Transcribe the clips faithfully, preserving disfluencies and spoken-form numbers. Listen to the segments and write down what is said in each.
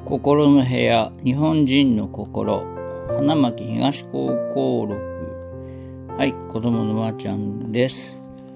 心の部屋、日本人の心、花巻東高校録。はい、子供のまーちゃんです。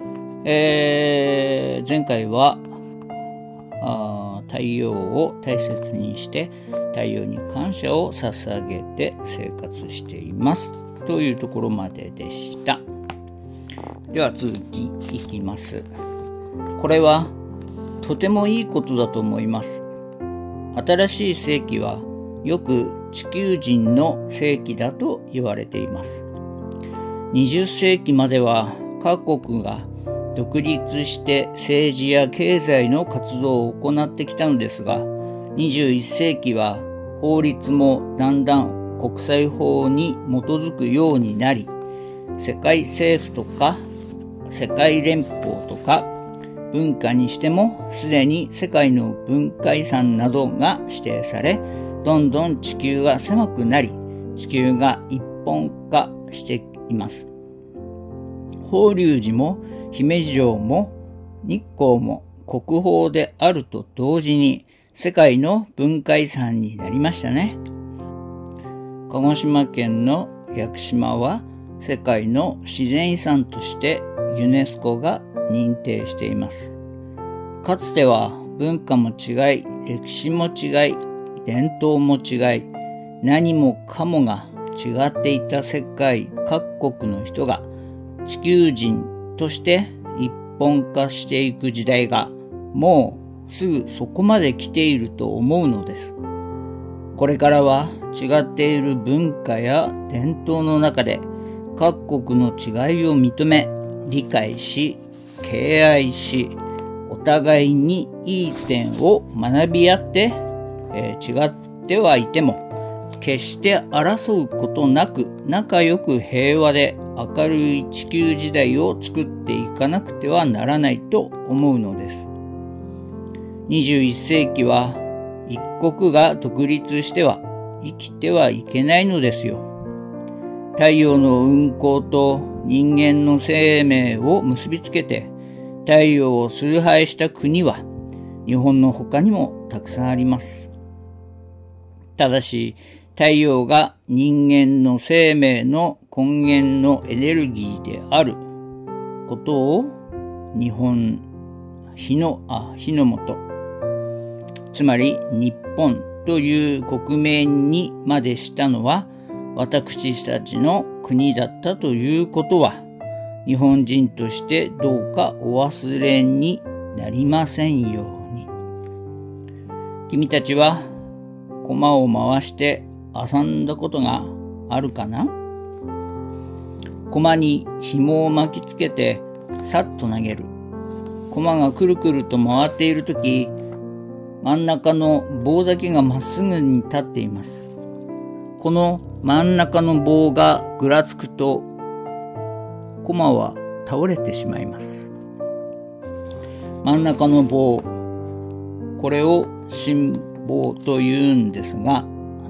えー、前回はあ太陽を大切にして太陽に感謝を捧げて生活していますというところまででした。では続きいきます。これはとてもいいことだと思います。新しい世紀はよく地球人の世紀だと言われています。にじゅっ世紀までは各国が独立して政治や経済の活動を行ってきたのですが、にじゅういっ世紀は法律もだんだん国際法に基づくようになり、世界政府とか世界連邦とか文化にしてもすでに世界の文化遺産などが指定され、どんどん地球が狭くなり、地球が一本化しています。法隆寺も姫路城も日光も国宝であると同時に世界の文化遺産になりましたね。鹿児島県の屋久島は世界の自然遺産としてユネスコが認定しています。かつては文化も違い、歴史も違い、伝統も違い、何もかもが違っていた世界各国の人が地球人として一本化していく時代がもうすぐそこまで来ていると思うのです。これからは違っている文化や伝統の中で各国の違いを認め、理解し、敬愛し、お互いにいい点を学び合って、えー、違ってはいても決して争うことなく仲良く平和で明るい地球時代を作っていかなくてはならないと思うのです。にじゅういっ世紀は一国が独立しては生きてはいけないのですよ。太陽の運行と人間の生命を結びつけて太陽を崇拝した国は日本の他にもたくさんあります。ただし太陽が人間の生命の根源のエネルギーであることを日本、日の、あ、日の元、つまり日本という国名にまでしたのは私たちの国だったということは日本人としてどうかお忘れになりませんように。君たちは駒を回して遊んだことがあるかな？駒に紐を巻きつけてさっと投げる。駒がくるくると回っているとき、真ん中の棒だけがまっすぐに立っています。この真ん中の棒がぐらつくと、駒は倒れてしまいます。真ん中の棒、これを心棒というんですが、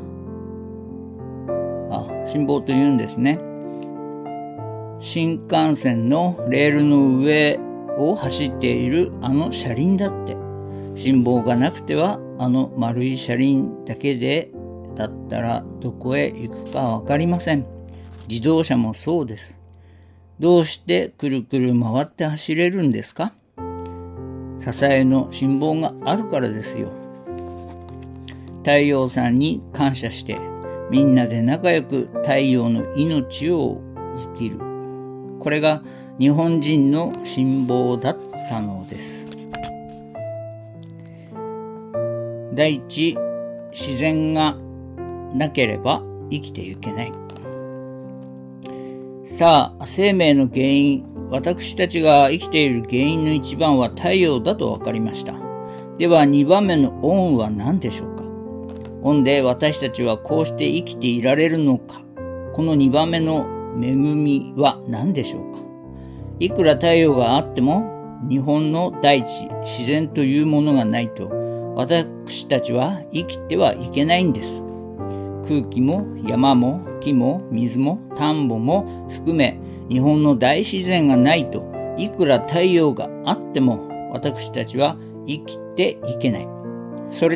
あ、心棒というんですね。新幹線のレールの上を走っているあの車輪だって、心棒がなくてはあの丸い車輪だけでだったらどこへ行くかわかりません。自動車もそうです。どうしてくるくる回って走れるんですか？支えの心棒があるからですよ。太陽さんに感謝してみんなで仲良く太陽の命を生きる。これが日本人の心棒だったのです。第一、自然がなければ生きていけない。さあ、生命の原因、私たちが生きている原因の一番は太陽だと分かりました。では二番目の恩は何でしょうか？恩で私たちはこうして生きていられるのか？この二番目の恵みは何でしょうか？いくら太陽があっても日本の大地、自然というものがないと私たちは生きてはいけないんです。空気も山も木も水も田んぼも含め日本の大自然がないといくら太陽があっても私たちは生きていけない。それで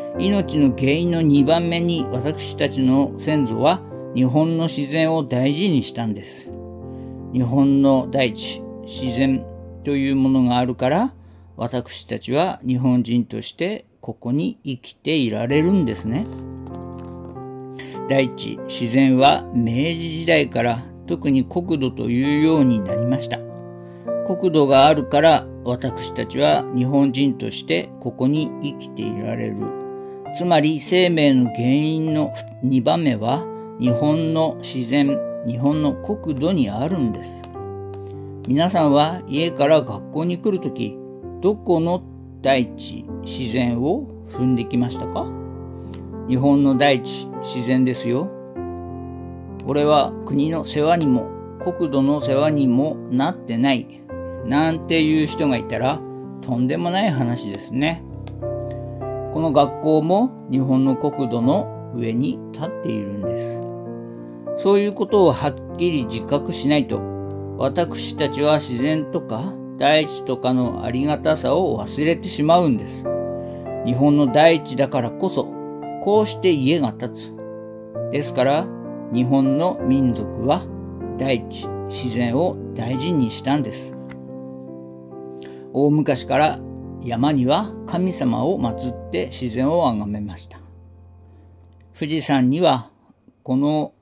命の原因のにばんめに私たちの先祖は日本の自然を大事にしたんです。日本の大地、自然というものがあるから、私たちは日本人としてここに生きていられるんですね。大地、自然は明治時代から特に国土というようになりました。国土があるから私たちは日本人としてここに生きていられる。つまり生命の原因のにばんめは日本の自然、日本の国土にあるんです。皆さんは家から学校に来るとき、どこの大地、自然を踏んできましたか？日本の大地、自然ですよ。俺は国の世話にも国土の世話にもなってない。なんていう人がいたらとんでもない話ですね。この学校も日本の国土の上に立っているんです。そういうことをはっきり自覚しないと、私たちは自然とか大地とかのありがたさを忘れてしまうんです。日本の大地だからこそ、こうして家が建つ。ですから、日本の民族は大地、自然を大事にしたんです。大昔から山には神様を祀って自然を崇めました。富士山にはこの、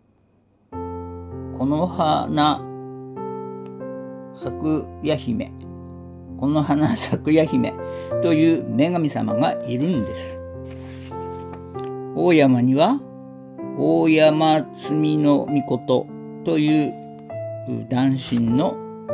この花咲夜姫、この花咲夜姫という女神様がいるんです。大山には大山積の命という男神の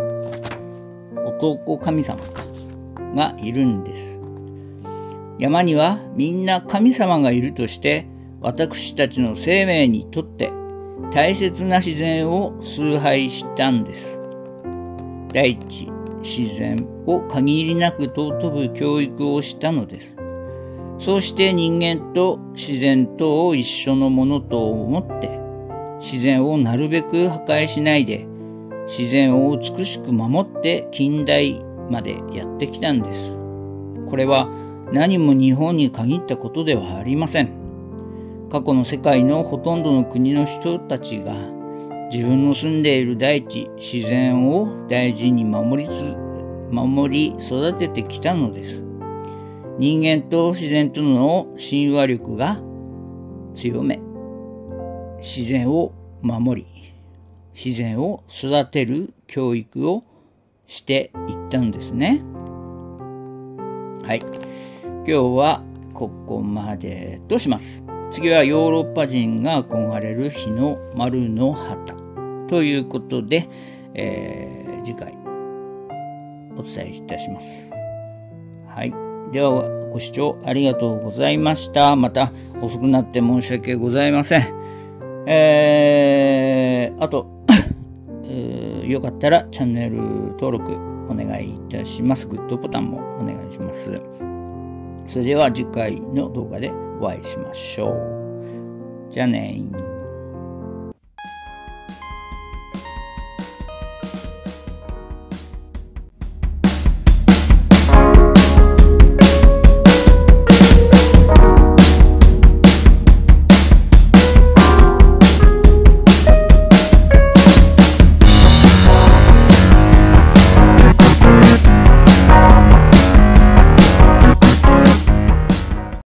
男神様がいるんです。山にはみんな神様がいるとして、私たちの生命にとって大切な自然を崇拝したんです。大地、自然を限りなく尊ぶ教育をしたのです。そうして人間と自然とを一緒のものと思って、自然をなるべく破壊しないで、自然を美しく守って近代までやってきたんです。これは何も日本に限ったことではありません。過去の世界のほとんどの国の人たちが自分の住んでいる大地、自然を大事に守りつ、守り育ててきたのです。人間と自然との親和力が強め、自然を守り、自然を育てる教育をしていったんですね。はい。今日はここまでとします。次はヨーロッパ人が憧れる日の丸の旗ということで、えー、次回お伝えいたします。はい。ではご視聴ありがとうございました。また遅くなって申し訳ございません。えー、あと、えー、よかったらチャンネル登録お願いいたします。グッドボタンもお願いします。それでは次回の動画でお会いしましょう。じゃあねー。